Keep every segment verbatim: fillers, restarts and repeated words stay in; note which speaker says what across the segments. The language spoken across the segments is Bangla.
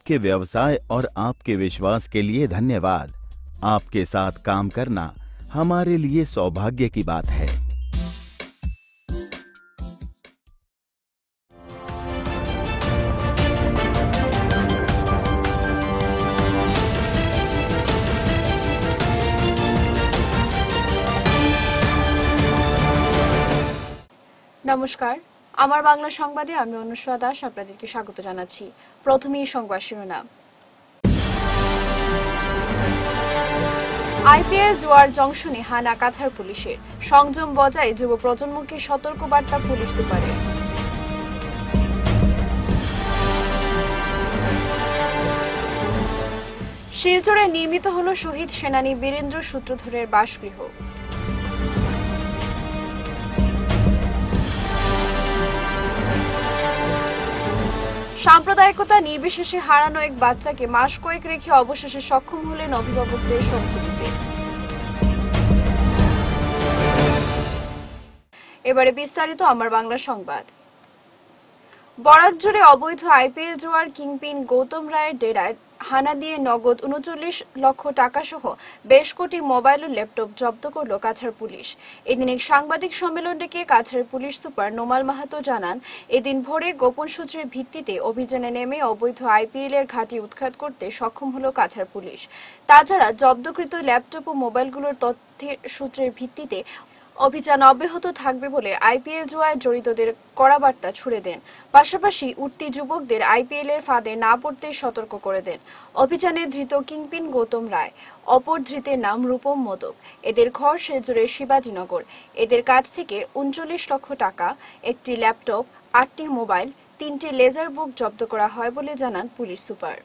Speaker 1: आपके व्यवसाय और आपके विश्वास के लिए धन्यवाद। आपके साथ काम करना हमारे लिए सौभाग्य की बात है।
Speaker 2: নমস্কার, আমার বাংলা সংবাদে আমি অনুষ্কা দাস আপনাদেরকে স্বাগত জানাচ্ছি। প্রথমেই সংবাদ শিরোনাম। আইপিএল জুয়ার জংশনে হানা কাছাড় পুলিশের, সংযম বজায় যুব প্রজন্মকে সতর্ক বার্তা পুলিশ সুপারের। শিলচরে নির্মিত হল শহীদ সেনানী বীরেন্দ্র সূত্রধরের বাসগৃহ। সাম্প্রদায়িকতা নির্বিশেষে হারানো এক বাচ্চাকে মাস কয়েক রেখে অবশেষে সক্ষম হলেন অভিভাবকদের সঞ্চয় দিতে। এবারে বিস্তারিত আমার বাংলা সংবাদ। বরাক জুড়ে অবৈধ আইপিএল জুয়ার কিংপিন গৌতম রায়ের ডেরায় হানা দিয়ে নগদ উনচল্লিশ লক্ষ টাকা সহ বেশ কোটি মোবাইল ও ল্যাপটপ জব্দ করল কাছাড় পুলিশ। এদিন এক সাংবাদিক সম্মেলন ডেকে কাছাড় পুলিশ সুপার নোমাল মাহাতো জানান, এদিন ভোরে গোপন সূত্রের ভিত্তিতে অভিযানে নেমে অবৈধ আইপিএল এর ঘাঁটি উৎখাত করতে সক্ষম হল কাছাড় পুলিশ। তাছাড়া জব্দকৃত ল্যাপটপ ও মোবাইলগুলোর তথ্যের সূত্রের ভিত্তিতে অভিযান অব্যাহত থাকবে বলে আইপিএল জুয়ায় জড়িতদের কড়া বার্তা ছুড়ে দেন। পাশাপাশি উঠতি যুবকদের আইপিএল এর ফাঁদে না পড়তে সতর্ক করে দেন। অভিযানে ধৃত কিংপিন গৌতম রায়, অপর ধৃতের নাম রূপম মোদক। এদের ঘর শিলচরের শিবাজীনগর। এদের কাছ থেকে উনচল্লিশ লক্ষ টাকা, একটি ল্যাপটপ, আটটি মোবাইল, তিনটি লেজার বুক জব্দ করা হয় বলে জানান পুলিশ সুপার।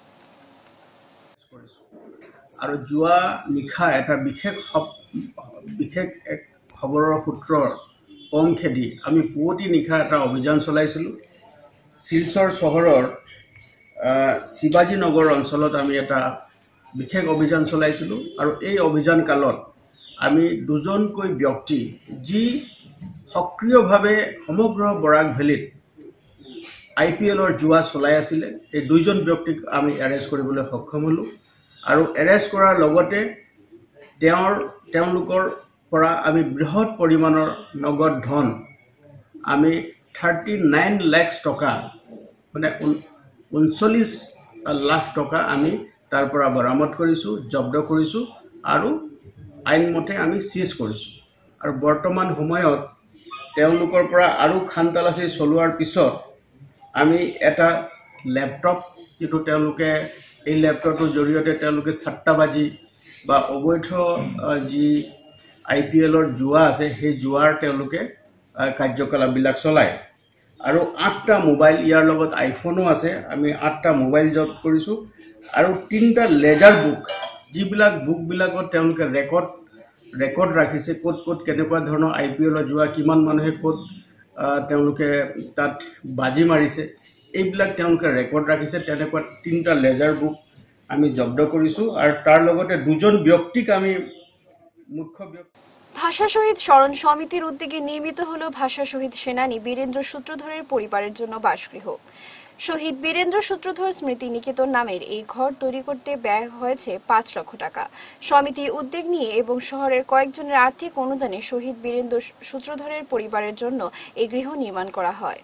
Speaker 3: আর জুয়া নিশা এটা বিশেষ বিশেষ এক খবৰৰ সূত্ৰৰ কম খেদি আমি পুৱতি নিশা এটা অভিযান চলাইছিলোঁ। শিলচৰ চহৰৰ শিৱাজীনগৰ অঞ্চলত আমি এটা বিশেষ অভিযান চলাইছিলোঁ আৰু এই অভিযান কালত আমি দুজনকৈ ব্যক্তি যি সক্ৰিয়ভাৱে সমগ্ৰ বৰাক ভেলীত আই পি এলৰ জুৱা চলাই আছিলে, এই দুইজন ব্যক্তিক আমি এৰেষ্ট কৰিবলৈ সক্ষম হ'লোঁ। আৰু এৰেষ্ট কৰাৰ লগতে তেওঁৰ তেওঁলোকৰ পৰা আমি বৃহৎ পৰিমাণৰ নগদ ধন আমি থাৰ্টি নাইন লাখ টকা মানে ঊনচল্লিছ লাখ টকা আমি তাৰ পৰা বৰামদ কৰিছোঁ, জব্দ কৰিছোঁ আৰু আইনমতে আমি চিজ কৰিছোঁ। আৰু বৰ্তমান সময়ত তেওঁলোকৰ পৰা আৰু খান তালাচী চলোৱাৰ পিছত আমি এটা ল্যাপটপ, যিটো তেওঁলোকে এই ল্যাপটপটোৰ জৰিয়তে তেওঁলোকে ছাট্টাবাজি বা অবৈধ যি আই পি এলৰ জুৱা আছে সেই জুৱাৰ তেওঁলোকে কাৰ্যকলাপবিলাক চলায়। আৰু আঠটা মোবাইল, ইয়াৰ লগত আইফোনো আছে, আমি আঠটা মোবাইল জব্দ কৰিছোঁ। আৰু তিনিটা লেজাৰ বুক, যিবিলাক বুকবিলাকত তেওঁলোকে ৰেকৰ্ড ৰেকৰ্ড ৰাখিছে, ক'ত ক'ত কেনেকুৱা ধৰণৰ আই পি এলৰ জুৱা, কিমান মানুহে ক'ত তেওঁলোকে তাত বাজি মাৰিছে, এইবিলাক তেওঁলোকে ৰেকৰ্ড ৰাখিছে। তেনেকুৱা তিনিটা লেজাৰ বুক আমি জব্দ কৰিছোঁ। আৰু তাৰ লগতে দুজন ব্যক্তিক আমি মুখ্য ব্যক্তি
Speaker 2: ভাষা শহীদ স্মরণ সমিতির উদ্যোগে নির্মিত হল ভাষা শহীদ সেনানী বীরেন্দ্র সূত্রধরের পরিবারের জন্য বাসগৃহ। শহীদ বীরেন্দ্র সূত্রধর স্মৃতি নিকেতন নামের এই ঘর তৈরি করতে ব্যয় হয়েছে পাঁচ লক্ষ টাকা। সমিতি উদ্যোগ নিয়ে এবং শহরের কয়েকজনের আর্থিক অনুদানে শহীদ বীরেন্দ্র সূত্রধরের পরিবারের জন্য এই গৃহ নির্মাণ করা হয়।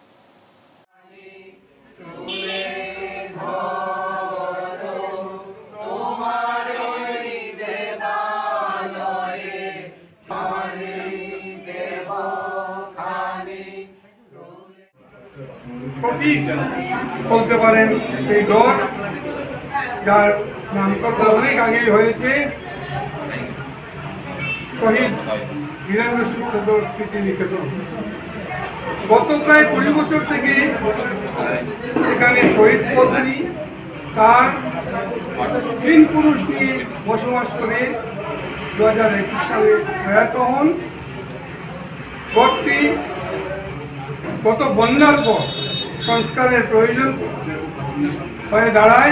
Speaker 4: প্রতীক বলতে পারেন এই ঘর, যার নামকরণ অনেক আগেই হয়েছে শহীদ বীরেন্দ্র সূত্রধর স্মৃতি নিকেতন। গত প্রায় কুড়ি বছর থেকে এখানে শহীদ পত্নী তার তিন পুরুষ নিয়ে বসবাস করে দু হাজার একুশ সালে প্রয়াত হন। ঘরটি গত বন্যার পর সংস্কারের প্রয়োজন হয়ে দাঁড়ায়।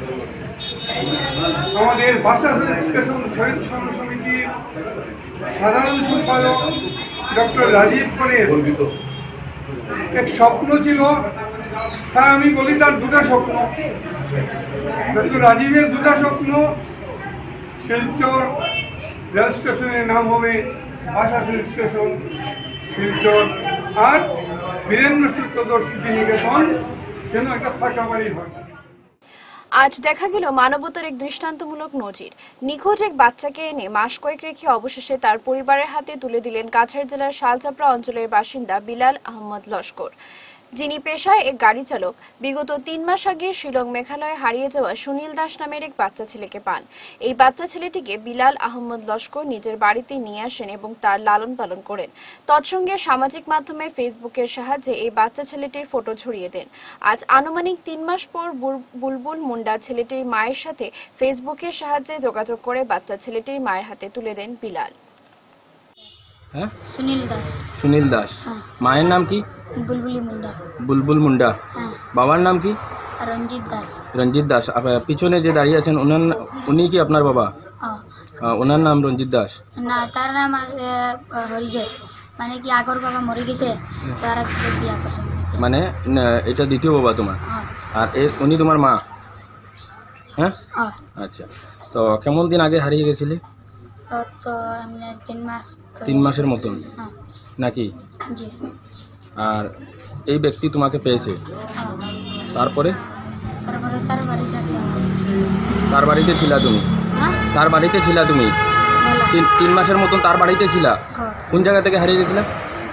Speaker 4: আমাদের ভাষা স্টেশন শহীদ স্মরণ সমিতির সাধারণ সম্পাদক ডক্টর রাজীব করের এক স্বপ্ন ছিল তা আমি বলি তার দুটা স্বপ্ন। কিন্তু রাজীবের দুটা স্বপ্ন, শিলচর রেল স্টেশনের নাম হবে আশাশুল স্টেশন শিলচর, আর বীরেন্দ্র সূত্রধর স্মৃতি নিকেতন যেন একটা পাকা বাড়ি হয়।
Speaker 2: আজ দেখা গেল মানবতার এক দৃষ্টান্তমূলক নজির। নিখোঁজ এক বাচ্চাকে এনে মাস কয়েক রেখে অবশেষে তার পরিবারের হাতে তুলে দিলেন কাছাড় জেলার শালচাপড়া অঞ্চলের বাসিন্দা বিলাল আহমদ লস্কর, যিনি পেশায় এক গাড়ি চালক। বিগত তিন মাস আগে শিলং মেঘালয়ে হারিয়ে যাওয়া সুনীল দাস নামের এক বাচ্চা ছেলেকে পান। এই বাচ্চা ছেলেটিকে বিলাল আহমদ লস্কর নিজের বাড়িতে নিয়ে আসেন এবং তার লালন পালন করেন। তৎসঙ্গে সামাজিক মাধ্যমে ফেসবুকের সাহায্যে এই বাচ্চা ছেলেটির ফটো ছড়িয়ে দেন। আজ আনুমানিক তিন মাস পর বুলবুল মুন্ডা ছেলেটির মায়ের সাথে ফেসবুকের সাহায্যে যোগাযোগ করে বাচ্চা ছেলেটির মায়ের হাতে তুলে দেন বিলাল।
Speaker 5: হ্যাঁ,
Speaker 6: সুনীল দাস।
Speaker 5: সুনীল দাস। মায়ের নাম কি?
Speaker 6: বুলবুলি মুন্ডা।
Speaker 5: বুলবুল মুন্ডা।
Speaker 6: হ্যাঁ।
Speaker 5: বাবার নাম কি?
Speaker 6: রঞ্জিত দাস।
Speaker 5: রঞ্জিত দাস। পিছনে যে দাঁড়িয়ে আছেন ওনার, উনি কি আপনার বাবা?
Speaker 6: হ্যাঁ।
Speaker 5: ওনার নাম রঞ্জিত দাস?
Speaker 6: না, তার নাম হরিজয়, মানে কি আগর বাবা মরে গেছে, তারা বিয়া করছে।
Speaker 5: মানে এটা দ্বিতীয় বাবা তোমার?
Speaker 6: হ্যাঁ।
Speaker 5: আর এর উনি তোমার মা? হ্যাঁ।
Speaker 6: হ্যাঁ।
Speaker 5: আচ্ছা, তো কেমন দিন আগে হারিয়ে গেছিলে?
Speaker 6: তো এমনি তিন মাস।
Speaker 5: তিন মাসের মতন?
Speaker 6: হ্যাঁ।
Speaker 5: নাকি?
Speaker 6: জি।
Speaker 5: আর এই ব্যক্তি তোমাকে পেয়েছে, তারপরে?
Speaker 6: তারপরে তার বাড়িতে
Speaker 5: তার বাড়িতে ছিলা তুমি?
Speaker 6: হ্যাঁ।
Speaker 5: তার বাড়িতে ছিলা তুমি তিন তিন মাসের মতন তার বাড়িতে ছিলা? কোন জায়গা থেকে হারিয়ে গেছিলা?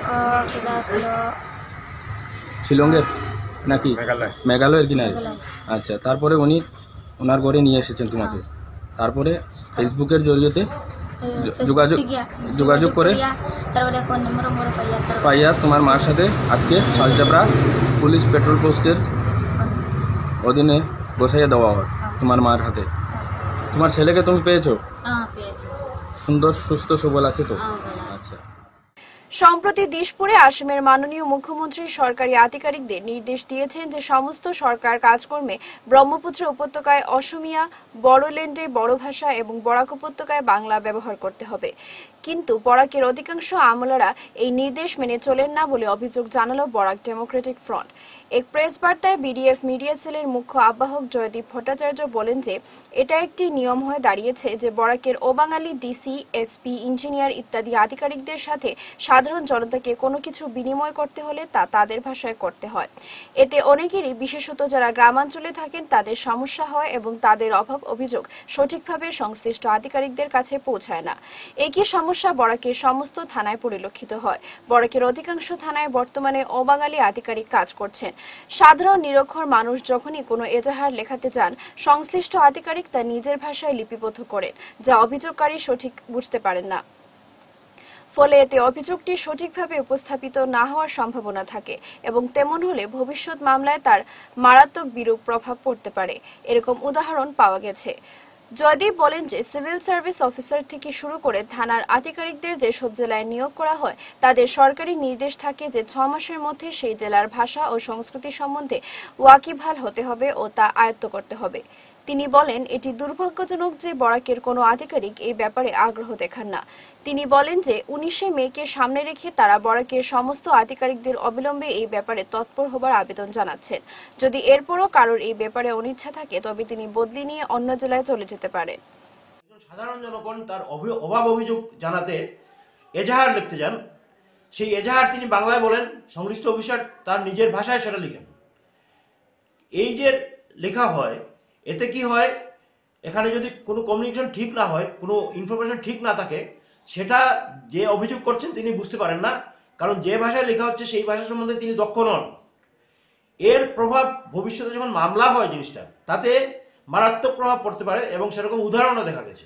Speaker 5: শিলংয়ের নাকি মেঘালয়ের কিনারে? আচ্ছা, তারপরে উনি ওনার ঘরে নিয়ে এসেছেন তোমাকে, তারপরে ফেসবুকের জরিয়েতে যোগাযোগ যোগাযোগ করে পাইয়া তোমার মার সাথে আজকে শালচাপড়া পুলিশ পেট্রোল পোস্টের অধীনে বসাইয়া দেওয়া হয় তোমার মার হাতে। তোমার ছেলেকে তুমি পেয়েছো? সুন্দর সুস্থ সবল আছে তো? আচ্ছা।
Speaker 2: সম্প্রতি দিশপুরে আসামের মাননীয় মুখ্যমন্ত্রী সরকারি আধিকারিকদের নির্দেশ দিয়েছেন যে সমস্ত সরকার কাজকর্মে ব্রহ্মপুত্র উপত্যকায় অসমিয়া, বড়োল্যান্ডে বড় ভাষা এবং বরাক উপত্যকায় বাংলা ব্যবহার করতে হবে। কিন্তু বরাকের অধিকাংশ আমলারা এই নির্দেশ মেনে চলেন না বলে অভিযোগ জানালো বরাক ডেমোক্রেটিক ফ্রন্ট। এক প্রেস বার্তায় বিডিএফ মিডিয়া সেলের মুখ্য আহ্বায়ক জয়দীপ ভট্টাচার্য বলেন যে এটা একটি নিয়ম হয়ে দাঁড়িয়েছে যে বরাকের অবাঙালি ডিসি, এসপি, ইঞ্জিনিয়ার ইত্যাদি আধিকারিকদের সাথে সাধারণ জনতাকে কোনো কিছু বিনিময় করতে হলে তা তাদের ভাষায় করতে হয়। এতে অনেকেরই, বিশেষত যারা গ্রামাঞ্চলে থাকেন, তাদের সমস্যা হয় এবং তাদের অভাব অভিযোগ সঠিকভাবে সংশ্লিষ্ট আধিকারিকদের কাছে পৌঁছায় না। একই সমস্যা বরাকের সমস্ত থানায় পরিলক্ষিত হয়। বরাকের অধিকাংশ থানায় বর্তমানে অবাঙালি আধিকারিক কাজ করছেন। সাধারণ নিরক্ষর মানুষ যখনই কোনো এজাহার লেখাতে যান, সংশ্লিষ্ট আধিকারিক তা নিজের ভাষায় লিপিবদ্ধ করেন, যা অভিযোগকারী সঠিক বুঝতে পারেন না। ফলে এতে অভিযোগটি সঠিকভাবে উপস্থাপিত না হওয়ার সম্ভাবনা থাকে এবং তেমন হলে ভবিষ্যৎ মামলায় তার মারাত্মক বিরূপ প্রভাব পড়তে পারে। এরকম উদাহরণ পাওয়া গেছে। জয়দীপ বলেন যে সিভিল সার্ভিস অফিসার থেকে শুরু করে থানার আধিকারিকদের যেসব জেলায় নিয়োগ করা হয়, তাদের সরকারি নির্দেশ থাকে যে ছ মাসের মধ্যে সেই জেলার ভাষা ও সংস্কৃতি সম্বন্ধে ওয়াকিবহাল হতে হবে ও তা আয়ত্ত করতে হবে। তিনি বলেন এটি দুর্ভাগ্যজনক যে বরাকের কোনো আধিকারিক এই ব্যাপারে আগ্রহ দেখান না। তিনি বলেন যে উনিশে মেকে সামনে রেখে তারা বরাকের সমস্ত আধিকারিকদের অবিলম্বে এই ব্যাপারে তৎপর হবার আবেদন জানাচ্ছেন। যদি এরপরও কারোর এই ব্যাপারে অনিচ্ছা থাকে তবে তিনি বদলি নিয়ে অন্য জেলায় চলে যেতে পারেন।
Speaker 7: সাধারণ জনগণ তার অভাব অভিযোগ জানাতে এজাহার লিখতে যান, সেই এজাহার তিনি বাংলায় বলেন, সংশ্লিষ্ট অফিসার তার নিজের ভাষায় সেটা লিখেন। এই যে লেখা হয়, এতে কি হয়, এখানে যদি কোনো কমিউনিকেশন ঠিক না হয়, কোনো ইনফরমেশন ঠিক না থাকে, সেটা যে অভিযোগ করছেন তিনি বুঝতে পারেন না, কারণ যে ভাষায় লেখা হচ্ছে সেই ভাষা সম্বন্ধে তিনি দক্ষ নন। এর প্রভাব ভবিষ্যতে যখন মামলা হয় জিনিসটা, তাতে মারাত্মক প্রভাব পড়তে পারে এবং সেরকম উদাহরণও দেখা গেছে।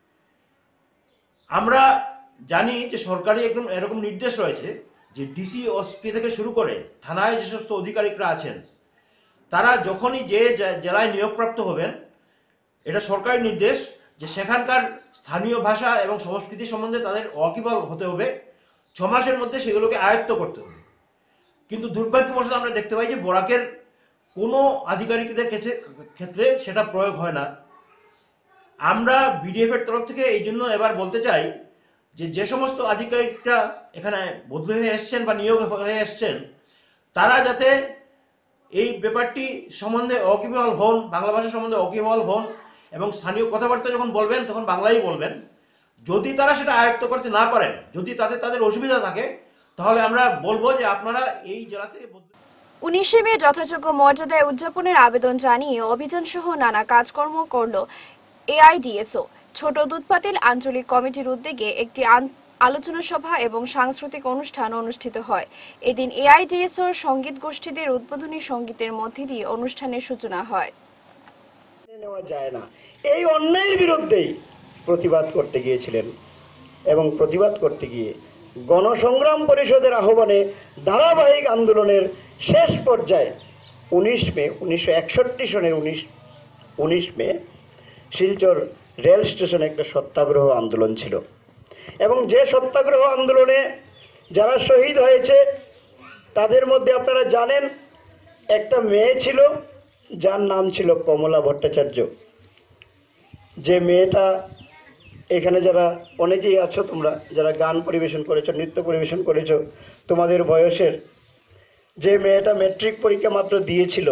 Speaker 7: আমরা জানি যে সরকারি একদম এরকম নির্দেশ রয়েছে যে ডিসি, ওসপি থেকে শুরু করে থানায় যে সমস্ত অধিকারিকরা আছেন, তারা যখনই যে জেলায় নিয়োগপ্রাপ্ত হবেন, এটা সরকারি নির্দেশ যে সেখানকার স্থানীয় ভাষা এবং সংস্কৃতি সম্বন্ধে তাদের ওয়াকিবহাল হতে হবে, ছ মাসের মধ্যে সেগুলোকে আয়ত্ত করতে হবে। কিন্তু দুর্ভাগ্যবশত আমরা দেখতে পাই যে বরাকের কোনো আধিকারিকদের ক্ষেত্রে সেটা প্রয়োগ হয় না। আমরা বিডিএফ এর তরফ থেকে এই জন্য এবার বলতে চাই যে যে সমস্ত আধিকারিকরা এখানে বদলি হয়ে এসছেন বা নিয়োগ হয়ে এসছেন, তারা যাতে এই ব্যাপারটি সম্বন্ধে ওয়াকিবহাল হন, বাংলা ভাষা সম্বন্ধে ওয়াকিবহাল হন এবং স্থানীয় কথাবার্তা যখন বলবেন তখন বাংলাই বলবেন। যদি তারা সেটা আয়ত্ত করতে না পারেন, যদি তাদের তাদের অসুবিধা থাকে, তাহলে আমরা বলবো যে আপনারা এই জেলা থেকে
Speaker 2: উনিশে মে যথাযোগ্য মর্যাদায় উদযাপনের আবেদন জানিয়ে অভিযান সহ নানা কাজকর্ম করল এআইডিএসও। ছোট দুধপাতিল আঞ্চলিক কমিটির উদ্যোগে একটি আলোচনা সভা এবং সাংস্কৃতিক অনুষ্ঠান অনুষ্ঠিত হয়। এদিন এআইডিএসওর সঙ্গীত গোষ্ঠীদের উদ্বোধনী সঙ্গীতের মধ্যে দিয়ে অনুষ্ঠানের সূচনা হয়।
Speaker 8: নেওয়া যায় না, এই অন্যায়ের বিরুদ্ধেই প্রতিবাদ করতে গিয়েছিলেন এবং প্রতিবাদ করতে গিয়ে গণসংগ্রাম পরিষদের আহ্বানে ধারাবাহিক আন্দোলনের শেষ পর্যায়ে উনিশ মে উনিশশো একষট্টি সনের উনিশ উনিশ মে শিলচর রেল স্টেশনে একটা সত্যাগ্রহ আন্দোলন ছিল এবং যে সত্যাগ্রহ আন্দোলনে যারা শহীদ হয়েছে তাদের মধ্যে আপনারা জানেন একটা মেয়ে ছিল যার নাম ছিল কমলা ভট্টাচার্য। যে মেয়েটা এখানে যারা অনেকেই আছো, তোমরা যারা গান পরিবেশন করেছো, নৃত্য পরিবেশন করেছো, তোমাদের বয়সের যে মেয়েটা মেট্রিক পরীক্ষা মাত্র দিয়েছিল,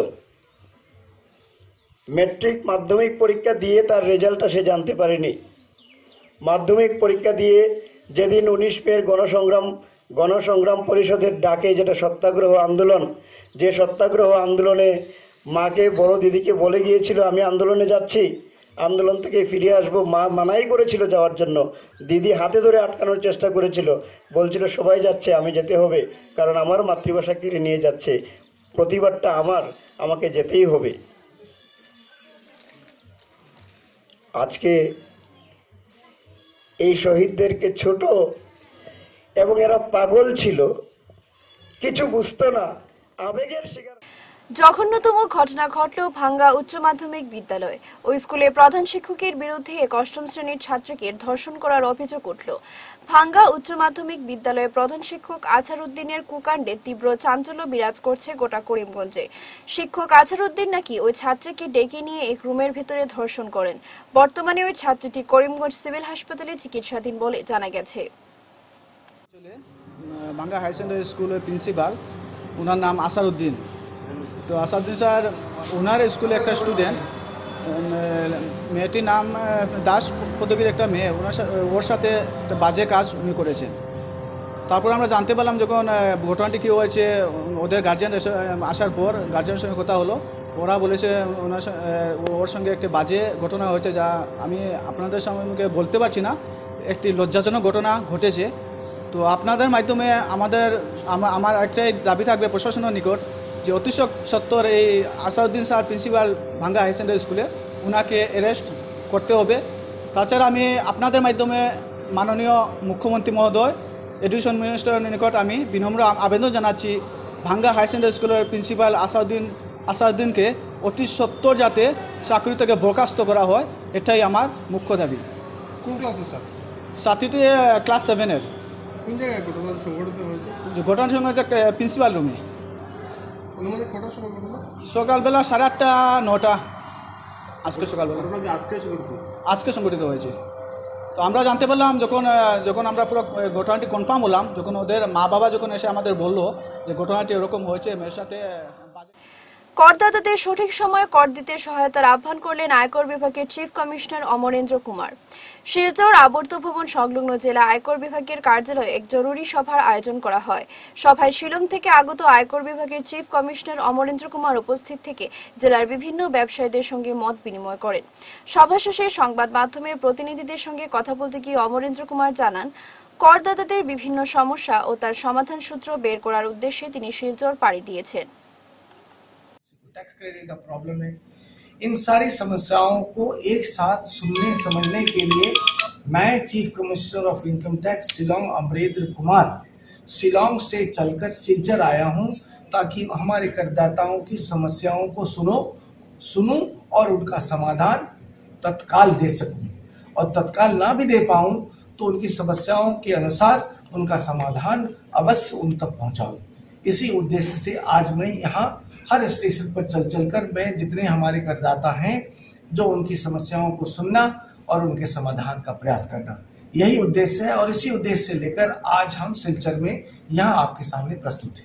Speaker 8: মেট্রিক মাধ্যমিক পরীক্ষা দিয়ে তার রেজাল্টটা সে জানতে পারেনি। মাধ্যমিক পরীক্ষা দিয়ে যেদিন উনিশ মের গণসংগ্রাম গণসংগ্রাম পরিষদের ডাকে যেটা সত্যাগ্রহ আন্দোলন, যে সত্যাগ্রহ আন্দোলনে মাকে বড় দিদিকে বলে গিয়েছিল আমি আন্দোলনে যাচ্ছি, আন্দোলন থেকে ফিরে আসবো, মা মানাই করেছিল যাওয়ার জন্য, দিদি হাতে ধরে আটকানোর চেষ্টা করেছিল, বলছিল সবাই যাচ্ছে আমি যেতে হবে কারণ আমার মাতৃভাষা কেড়ে নিয়ে যাচ্ছে, প্রতিবাদটা আমার, আমাকে যেতেই হবে। আজকে এই শহীদদেরকে ছোট এবং এরা পাগল ছিল, কিছু বুঝতো না, আবেগের শিকার।
Speaker 2: জঘন্যতম ঘটনা ঘটল ভাঙ্গা উচ্চ মাধ্যমিক বিদ্যালয়ে। ওই স্কুলে প্রধান শিক্ষকের বিরুদ্ধে এক অষ্টম শ্রেণীর ছাত্রীকে ধর্ষণ করার অভিযোগ উঠল। ভাঙ্গা উচ্চ মাধ্যমিক বিদ্যালয়ের প্রধান শিক্ষক আছারউদ্দিনের কুকাণ্ডে তীব্র চাঞ্চল্য বিরাজ করছে গোটা করিমগঞ্জে। শিক্ষক আছারউদ্দিন নাকি ওই ছাত্রীকে ডেকে নিয়ে এক রুমের ভেতরে ধর্ষণ করেন। বর্তমানে ওই ছাত্রীটি করিমগঞ্জ সিভিল হাসপাতালে চিকিৎসাধীন বলে জানা গেছে।
Speaker 9: ভাঙ্গা হাই সেকেন্ডারি স্কুলের প্রিন্সিপাল, ওনার নাম আছারউদ্দিন। তো আছারউদ্দিন স্যার ওনার স্কুলে একটা স্টুডেন্ট, মেয়েটির নাম দাস পদবীর একটা মেয়ে, ওনার ওর সাথে একটা বাজে কাজ উনি করেছেন। তারপর আমরা জানতে পারলাম যখন ঘটনাটি কী হয়েছে, ওদের গার্জিয়ান আসার পর গার্জিয়ানের সঙ্গে কথা হলো, ওরা বলেছে ওনার ওর সঙ্গে একটি বাজে ঘটনা হয়েছে যা আমি আপনাদের সামনে বলতে পারছি না, একটি লজ্জাজনক ঘটনা ঘটেছে। তো আপনাদের মাধ্যমে আমাদের আমার একটাই দাবি থাকবে প্রশাসনের নিকট যে অতি সত্বর এই Asharuddin sir principal Bhanga high secondary স্কুলে ওনাকে অ্যারেস্ট করতে হবে। তাছাড়া আমি আপনাদের মাধ্যমে মাননীয় মুখ্যমন্ত্রী মহোদয়, এডুকেশন মিনিস্টারের নিকট আমি বিনম্র আবেদন জানাচ্ছি ভাঙ্গা হাই সেকেন্ডারি স্কুলের প্রিন্সিপাল আছারউদ্দিন আছারউদ্দিনকে অতি সত্বর যাতে চাকরি থেকে বরখাস্ত করা হয়, এটাই আমার মুখ্য দাবি।
Speaker 4: কোন ক্লাসের স্যার?
Speaker 9: ছাত্রীটি ক্লাস সেভেনের।
Speaker 4: কোন জায়গায় ঘটনা সংঘটিত হয়েছে?
Speaker 9: ঘটনার সঙ্গে হচ্ছে একটা প্রিন্সিপাল রুমে।
Speaker 4: অনুমানিক কটার সময় ঘটনা?
Speaker 9: সকালবেলা সাড়ে আটটা নটা আজকে সকালবেলা
Speaker 4: আজকে সংঘটিত
Speaker 9: আজকে সংঘটিত হয়েছে। তো আমরা জানতে পারলাম যখন যখন আমরা পুরো ঘটনাটি কনফার্ম হলাম, যখন ওদের মা বাবা যখন এসে আমাদের বললো যে ঘটনাটি এরকম হয়েছে, মেয়ের সাথে।
Speaker 2: করদাতাদের সঠিক সময়ে কর দিতে সহায়তার আহ্বান করলেন আয়কর বিভাগের চিফ কমিশনার অমরেন্দ্র কুমার। শিলচর আবর্ত ভবন সংলগ্ন জেলা আয়কর বিভাগের কার্যালয়ে এক জরুরি সভার আয়োজন করা হয়। সভায় শিলং থেকে আগত আয়কর বিভাগের চিফ কমিশনার অমরেন্দ্র কুমার উপস্থিত থেকে জেলার বিভিন্ন ব্যবসায়ীদের সঙ্গে মত বিনিময় করেন। সভা শেষে সংবাদ মাধ্যমের প্রতিনিধিদের সঙ্গে কথা বলতে গিয়ে অমরেন্দ্র কুমার জানান, করদাতাদের বিভিন্ন সমস্যা ও তার সমাধান সূত্র বের করার উদ্দেশ্যে তিনি শিলচর পাড়ি দিয়েছেন।
Speaker 10: टैक्स क्रेडिट का प्रॉब्लम है, इन सारी समस्याओं को एक साथ सुनने समझने के लिए मैं chief commissioner of income tax Shillong Amarendra Kumar Shillong से चलकर सिलचर आया हूं ताकि हमारे करदाताओं की समस्याओं को सुनो सुनूं और उनका समाधान तत्काल दे सकूं, और तत्काल ना भी दे पाऊं तो उनकी समस्याओं के अनुसार उनका समाधान अवश्य उन तक पहुंचाऊं। इसी उद्देश्य से आज मैं यहाँ हर स्टेशन पर चल चलकर मैं जितने हमारे करदाता हैं जो उनकी समस्याओं को सुनना और उनके समाधान का प्रयास करना, यही उद्देश्य है। और इसी उद्देश्य से लेकर आज हम सिलचर में यहाँ आपके सामने प्रस्तुत हैं।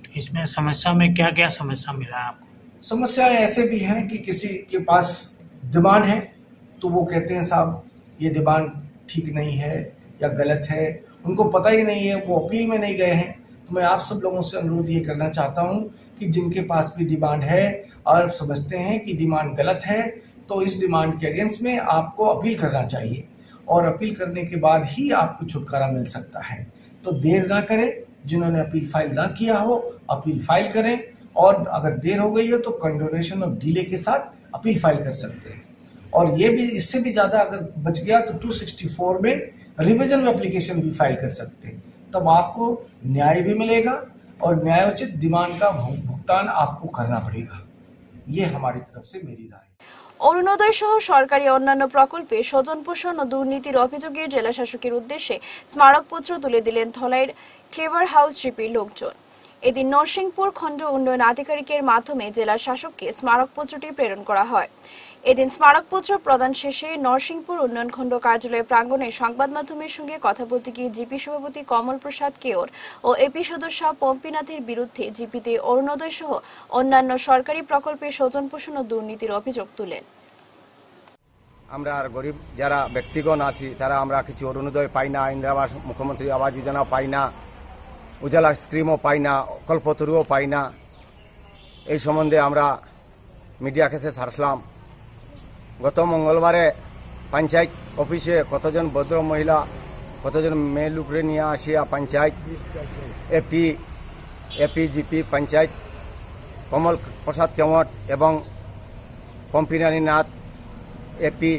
Speaker 11: इसमें समस्या में क्या क्या समस्या मिला है आपको?
Speaker 10: समस्याएं ऐसे भी हैं कि किसी के पास डिमांड है तो वो कहते हैं साहब ये डिमांड ठीक नहीं है या गलत है, उनको पता ही नहीं है, वो अपील में नहीं गए हैं। तो मैं आप सब लोगों से अनुरोध ये करना चाहता हूँ कि जिनके पास भी डिमांड है और समझते हैं कि डिमांड गलत है तो इस डिमांड के अगेंस्ट में आपको अपील करना चाहिए और अपील करने के बाद ही आपको छुटकारा मिल सकता है। तो देर ना करें, जिन्होंने अपील फाइल ना किया हो अपील फाइल करें और अगर देर हो गई हो तो कंडोनेशन ऑफ डिले के साथ अपील फाइल कर सकते हैं। और ये भी इससे भी ज्यादा अगर बच गया तो दो सौ चौंसठ में रिवीजन एप्लीकेशन भी फाइल कर सकते हैं, तब आपको न्याय भी मिलेगा और न्यायोचित डिमांड का भुगतान आपको करना पड़ेगा। ये हमारी तरफ से मेरी राय।
Speaker 2: অরুণোদয় সহ সরকারি অন্যান্য প্রকল্পে স্বজন পোষণ ও দুর্নীতির অভিযোগে জেলা শাসকের উদ্দেশ্যে স্মারকপত্র তুলে দিলেন ধলাইয়ের ক্লেভার হাউস জিপির লোকজন। এদিন নরসিংপুর খণ্ড উন্নয়ন আধিকারিকের মাধ্যমে জেলা শাসককে স্মারকপত্রটি প্রেরণ করা হয়। এদিন স্মারকপত্র প্রদান শেষে নরসিংপুর উন্নয়ন খণ্ড কার্যালয় প্রাঙ্গণে সংবাদ মাধ্যমের সঙ্গে কথা বলতে গিয়ে জিপি সভাপতি কমল প্রসাদ কেওর ও এপি সদস্য পম্পিনাথের বিরুদ্ধে জিপিতে অরুণোদয় সহ অন্যান্য সরকারি প্রকল্পে স্বজন পোষণ ও দুর্নীতির অভিযোগ তুলেন।
Speaker 12: আমরা আর গরিব যারা ব্যক্তিগণ আছি তারা আমরা কিছু অরুণোদয় পাই না, ইন্দিরা আবাস মুখ্যমন্ত্রী আবাস যোজনা পাই না, উজালা স্কিমও পাই না, কল্পতরুও পাই না। এই সম্বন্ধে আমরা মিডিয়া কেসে ছাড়ছিলাম। গত মঙ্গলবারে পঞ্চায়েত অফিসে কতজন ভদ্র মহিলা কতজন মেয়ে লোকরে নিয়ে আসিয়া panchayat AP AP GP panchayat Kamal Prasad Keot এবং পম্পিনানী নাথ এপি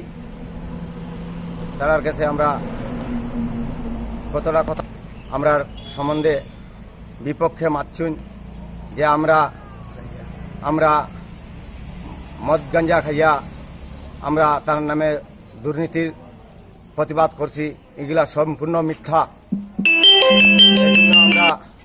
Speaker 12: তার কাছে আমরা কতটা কথা আমরা সম্বন্ধে বিপক্ষে মাতছুন যে আমরা আমরা মদ গাঞ্জা খাইয়া আমরা তার নামে দুর্নীতির প্রতিবাদ করছি, এগুলা সম্পূর্ণ মিথ্যা। আমরা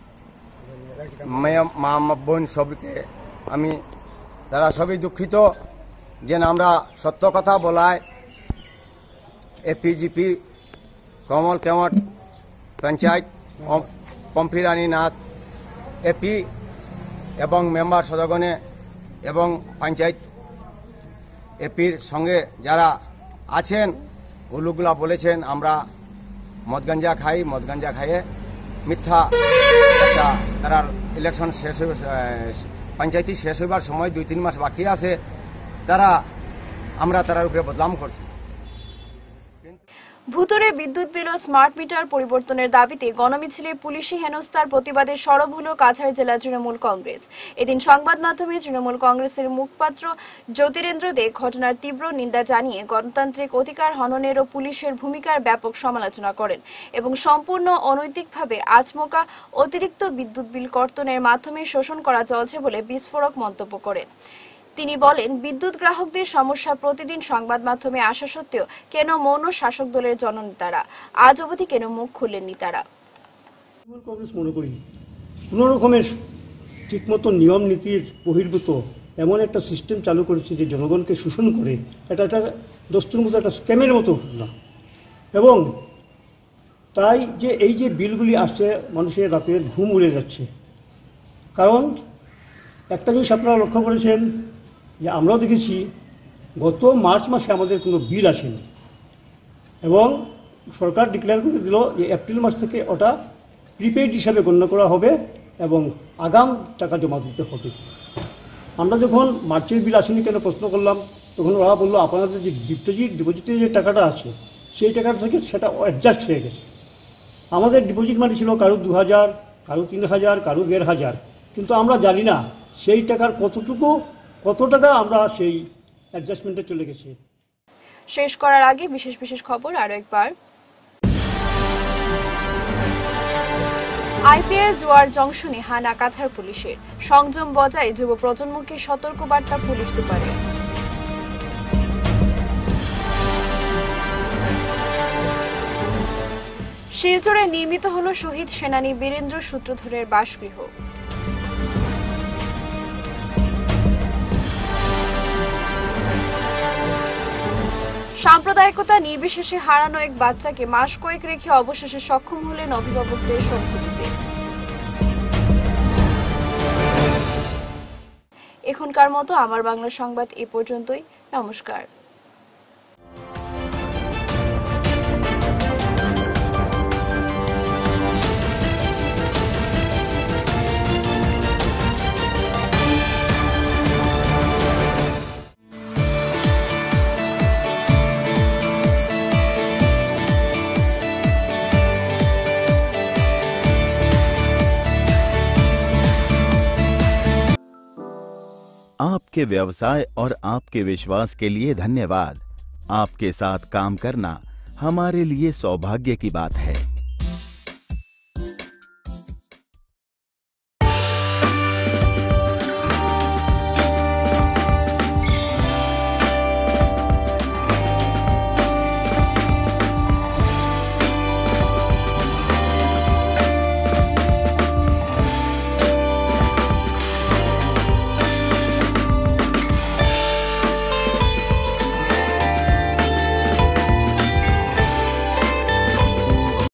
Speaker 12: মা বোন সবকে আমি তারা সবই দুঃখিত যে আমরা সত্য কথা বলায় এপিজিপি কমল কেওট পঞ্চায়েত পম্পিরানী নাথ এপি এবং মেম্বার সদগণে এবং পঞ্চায়েত এপির সঙ্গে যারা আছেন ওগুলা বলেছেন আমরা মদগাঞ্জা খাই, মদগাঞ্জা খাইয়ে মিথ্যা একটা তারা ইলেকশন শেষ পঞ্চায়েত শেষ হইবার সময় দুই তিন মাস বাকি আছে, তারা আমরা তার উপরে বদনাম করছি।
Speaker 2: ভুতুরে বিদ্যুৎ বিল ও স্মার্ট মিটার পরিবর্তনের দাবিতে গণমিছিলে পুলিশি হেনস্থার প্রতিবাদে সরব হল কাছাড় জেলা তৃণমূল কংগ্রেস। এদিন সংবাদ মাধ্যমে তৃণমূল কংগ্রেসের মুখপাত্র জ্যোতিরেন্দ্র দে ঘটনার তীব্র নিন্দা জানিয়ে গণতান্ত্রিক অধিকার হননের ও পুলিশের ভূমিকার ব্যাপক সমালোচনা করেন এবং সম্পূর্ণ অনৈতিকভাবে আচমকা অতিরিক্ত বিদ্যুৎ বিল কর্তনের মাধ্যমে শোষণ করা চলছে বলে বিস্ফোরক মন্তব্য করেন। তিনি বলেন, বিদ্যুৎ গ্রাহকদের সমস্যা প্রতিদিন সংবাদ মাধ্যমে আসা সত্ত্বেও কেন মৌন শাসক দলের জননেতারা আজ অবধি কেন মুখ খুললেননি তারা?
Speaker 13: কংগ্রেস মনে করি কোন রকমের ঠিকমতো নিয়ম নীতির বহির্ভূত এমন একটা সিস্টেম চালু করেছে যে জনগণকে শোষণ করে, এটা একটা দস্তুর মতো একটা স্ক্যামের মতো ঘটনা। এবং তাই যে এই যে বিলগুলি আসছে মানুষের রাতের ঘুম উড়ে যাচ্ছে। কারণ একটা জিনিস আপনারা লক্ষ্য করেছেন যে আমরাও দেখেছি গত মার্চ মাসে আমাদের কোনো বিল আসেনি এবং সরকার ডিক্লেয়ার করে দিল যে এপ্রিল মাস থেকে ওটা প্রিপেইড হিসাবে গণ্য করা হবে এবং আগাম টাকা জমা দিতে হবে। আমরা যখন মার্চের বিল আসেনি কেন প্রশ্ন করলাম, তখন ওরা বললো আপনাদের যে ডিপোজিট ডিপোজিটে যে টাকাটা আছে সেই টাকাটা থেকে সেটা অ্যাডজাস্ট হয়ে গেছে। আমাদের ডিপোজিট মানি ছিল কারো দু হাজার, কারো তিন হাজার, কারো দেড় হাজার, কিন্তু আমরা জানি না সেই টাকার কতটুকু কত টাকা আমরা সেই অ্যাডজাস্টমেন্টে চলে গেছে।
Speaker 2: শেষ করার আগে বিশেষ বিশেষ খবর আরো একবার। আইপিএল জোয়ার জংশনে হানা কাছাড় পুলিশের, সংযম বজায় যুব প্রজন্মকে সতর্ক বার্তা পুলিশ সুপারের। শিলচরে নির্মিত হল শহীদ সেনানী বীরেন্দ্র সূত্রধরের বাসগৃহ। সাম্প্রদায়িকতা নির্বিশেষে হারানো এক বাচ্চাকে মাস কয়েক রেখে অবশেষে সক্ষম হলেন অভিভাবকদের সঞ্চিতিতে। এখনকার মতো আমার বাংলা সংবাদ এ পর্যন্তই। নমস্কার।
Speaker 1: आपके व्यवसाय और आपके विश्वास के लिए धन्यवाद। आपके साथ काम करना हमारे लिए सौभाग्य की बात है।